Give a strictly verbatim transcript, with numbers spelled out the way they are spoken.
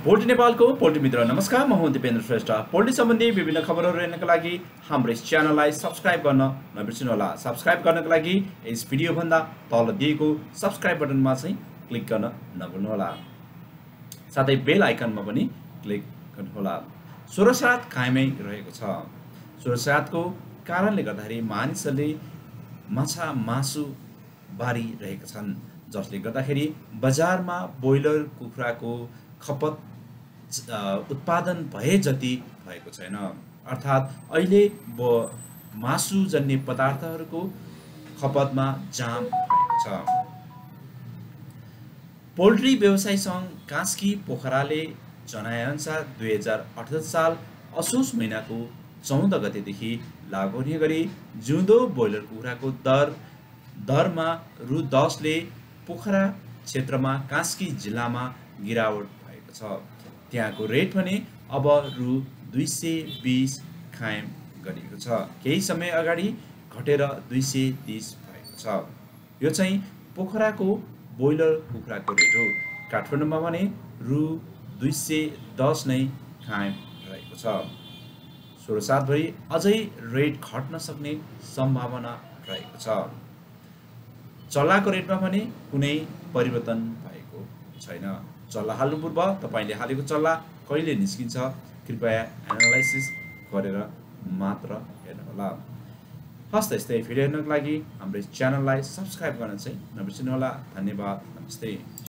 Poultry नेपालको poultry मित्र नमस्कार, म हुँ दिपेन्द्र श्रेष्ठ। पोल्ट्री सम्बन्धी विभिन्न खबरहरू हेर्नका लागि हाम्रो यस च्यानललाई सब्स्क्राइब गर्न नबिर्सनुहोला। सब्स्क्राइब गर्नका लागि यस भिडियोभन्दा तल दिएको सब्स्क्राइब बटनमा चाहिँ क्लिक गर्न नभुल्नुहोला। साथै बेल आइकनमा पनि क्लिक गर्नुहोला। स्वरसात कायमै रहेको छ। स्वरसातको कारणले गर्दाखेरि मानिसहरूले माछा मासु बारी रहेका छन्, जसले गर्दाखेरि बजारमा ब्रोइलर कुखुराको खपत उत्पादन भए जति भएको छैन। अर्थात् अहिले मासुजन्य पदार्थहरूको खपतमा जाम भएको छ। पोल्ट्री व्यवसायी सङ्घ कास्की पोखराले जनाएअनुसार दुई हजार अठहत्तर साल असोज महिनाको चौध गतेदेखि लागू हुने गरी जिउँदो ब्रोइलर कुखुराको दर दरमा रु दसले पोखरा क्षेत्रमा कास्की जिल्लामा गिरावट भएको छ। त्यहाँको रेट भने अब रु दुई सय बिस कायम गरिएको छ। केही समय अगाडि घटेर दुई सय तीस भएको छ। यो चाहिँ पोखराको ब्रोइलर कुखुराको रेट हो। काठमाडौँमा भने रु दुई सय दस नै कायम रहेको छ। सोह्र सातभरि अझै रेट घट्न सक्ने सम्भावना रहेको छ। चल्लाको रेटमा भने कुनै परिवर्तन भएको छैन। चल्ला हाल्नु पूर्व तपाईँले हालेको चल्ला कहिले निस्किन्छ कृपया एनालाइसिस गरेर मात्र हेर्नुहोला। हस्त यस्तै भिडियो हेर्नको लागि हाम्रो च्यानललाई सब्स्क्राइब गर्न चाहिँ नबिर्सनुहोला। धन्यवाद। नमस्ते।